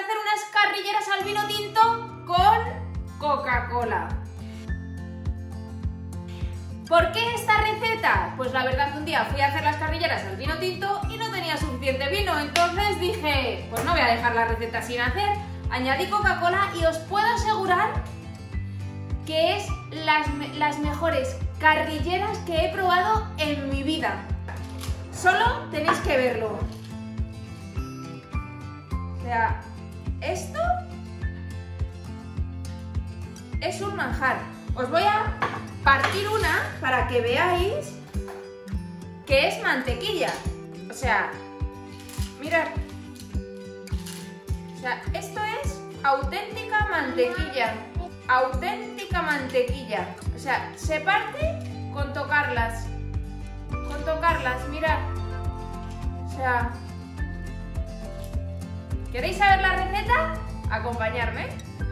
hacer unas carrilleras al vino tinto con Coca-Cola. ¿Por qué esta receta? Pues la verdad que un día fui a hacer las carrilleras al vino tinto y no tenía suficiente vino, entonces dije, pues no voy a dejar la receta sin hacer. Añadí Coca-Cola y os puedo asegurar que es las mejores carrilleras que he probado en mi vida. Solo tenéis que verlo. O sea, esto es un manjar. Os voy a partir una para que veáis que es mantequilla. O sea, mirad. O sea, esto es auténtica mantequilla. Auténtica mantequilla. O sea, se parte con tocarlas. Con tocarlas, mirad. O sea, ¿queréis saber la receta? Acompañarme.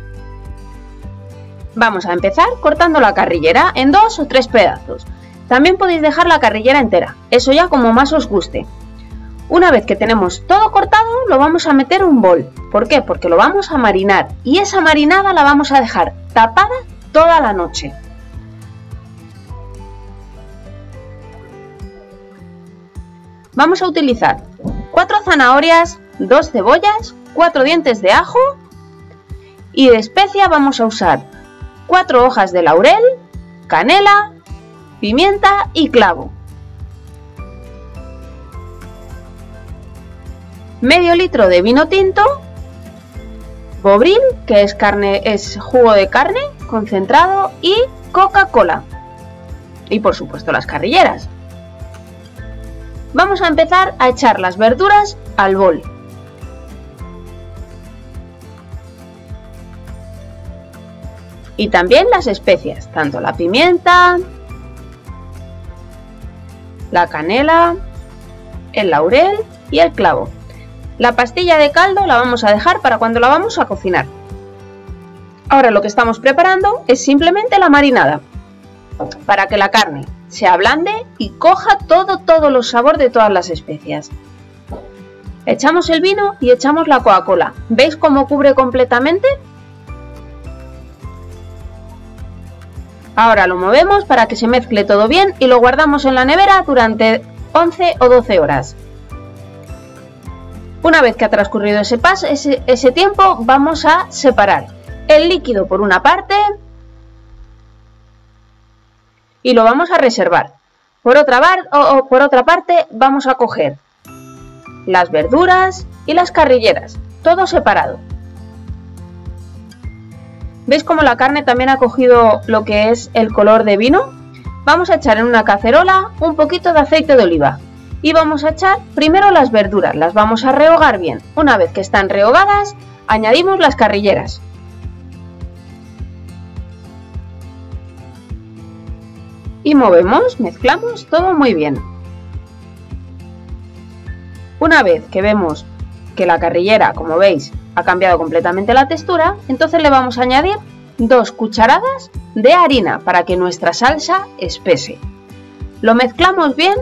Vamos a empezar cortando la carrillera en 2 o 3 pedazos. También podéis dejar la carrillera entera, eso ya como más os guste. Una vez que tenemos todo cortado, lo vamos a meter en un bol. ¿Por qué? Porque lo vamos a marinar y esa marinada la vamos a dejar tapada toda la noche. Vamos a utilizar 4 zanahorias, 2 cebollas, 4 dientes de ajo y de especia vamos a usar 4 hojas de laurel, canela, pimienta y clavo. Medio litro de vino tinto, Bovril, que es jugo de carne concentrado, y Coca-Cola. Y por supuesto las carrilleras. Vamos a empezar a echar las verduras al bol. Y también las especias, tanto la pimienta, la canela, el laurel y el clavo. La pastilla de caldo la vamos a dejar para cuando la vamos a cocinar. Ahora lo que estamos preparando es simplemente la marinada, para que la carne se ablande y coja todos los sabores de todas las especias. Echamos el vino y echamos la Coca-Cola. ¿Veis cómo cubre completamente? Ahora lo movemos para que se mezcle todo bien y lo guardamos en la nevera durante 11 o 12 horas. Una vez que ha transcurrido ese tiempo, vamos a separar el líquido por una parte y lo vamos a reservar. Por otra parte vamos a coger las verduras y las carrilleras, todo separado. ¿Veis cómo la carne también ha cogido lo que es el color de vino? Vamos a echar en una cacerola un poquito de aceite de oliva y vamos a echar primero las verduras, las vamos a rehogar bien. Una vez que están rehogadas, añadimos las carrilleras. Y movemos, mezclamos todo muy bien. Una vez que vemos que la carrillera, como veis, ha cambiado completamente la textura, entonces le vamos a añadir 2 cucharadas de harina para que nuestra salsa espese. Lo mezclamos bien.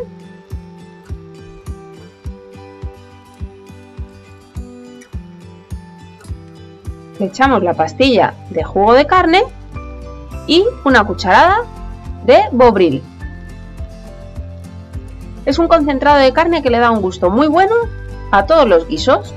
Le echamos la pastilla de jugo de carne y una cucharada de Bovril. Es un concentrado de carne que le da un gusto muy bueno a todos los guisos.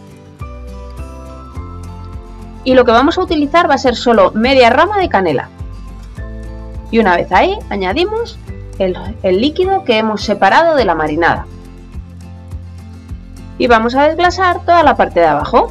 Y lo que vamos a utilizar va a ser solo media rama de canela. Y una vez ahí añadimos el líquido que hemos separado de la marinada. Y vamos a desglasar toda la parte de abajo.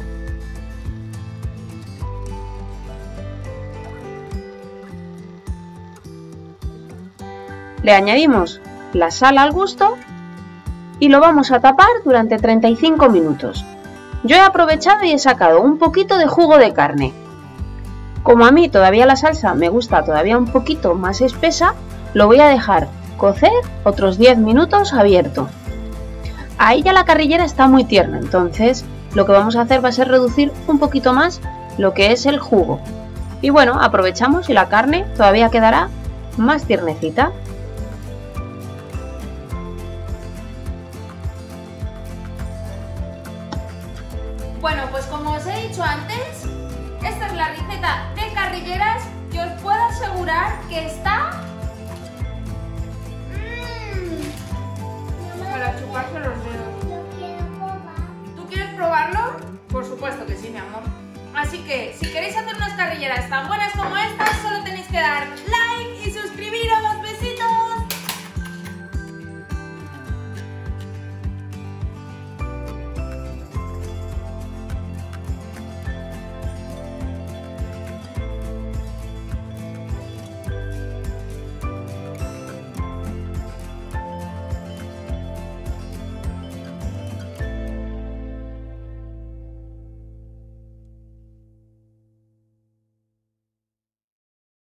Le añadimos la sal al gusto y lo vamos a tapar durante 35 minutos. Yo he aprovechado y he sacado un poquito de jugo de carne. Como a mí todavía la salsa me gusta todavía un poquito más espesa, lo voy a dejar cocer otros 10 minutos abierto. Ahí ya la carrillera está muy tierna, entonces lo que vamos a hacer va a ser reducir un poquito más lo que es el jugo. Y bueno, aprovechamos y la carne todavía quedará más tiernecita. Bueno, pues como os he dicho antes, esta es la receta de carrilleras que os puedo asegurar que está para chuparse los dedos. ¿Tú quieres probarlo? Por supuesto que sí, mi amor. Así que si queréis hacer unas carrilleras tan buenas como estas, solo tenéis que dar like y suscribiros.